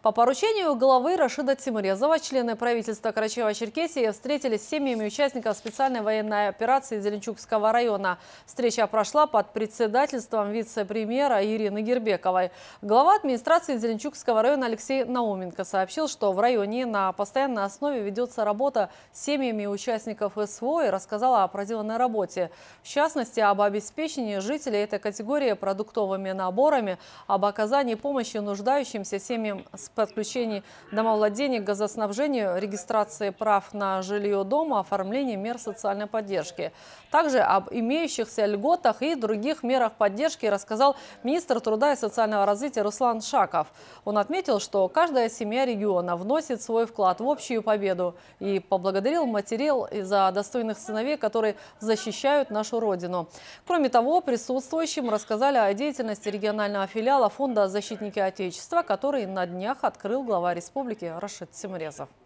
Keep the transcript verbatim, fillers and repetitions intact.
По поручению главы Рашида Тимирязова члены правительства Карачаево-Черкесии встретились с семьями участников специальной военной операции Зеленчукского района. Встреча прошла под председательством вице-премьера Ирины Гербековой. Глава администрации Зеленчукского района Алексей Науменко сообщил, что в районе на постоянной основе ведется работа с семьями участников СВО и рассказала о проделанной работе. В частности, об обеспечении жителей этой категории продуктовыми наборами, об оказании помощи нуждающимся семьям с подключением домовладения к газоснабжению, регистрации прав на жилье дома, оформлении мер социальной поддержки. Также об имеющихся льготах и других мерах поддержки рассказал министр труда и социального развития Руслан Шаков. Он отметил, что каждая семья региона вносит свой вклад в общую победу и поблагодарил матерей за достойных сыновей, которые защищают нашу родину. Кроме того, присутствующим рассказали о деятельности регионального филиала фонда «Защитники Отечества», который на днях открыл глава республики Рашид Тимирязов.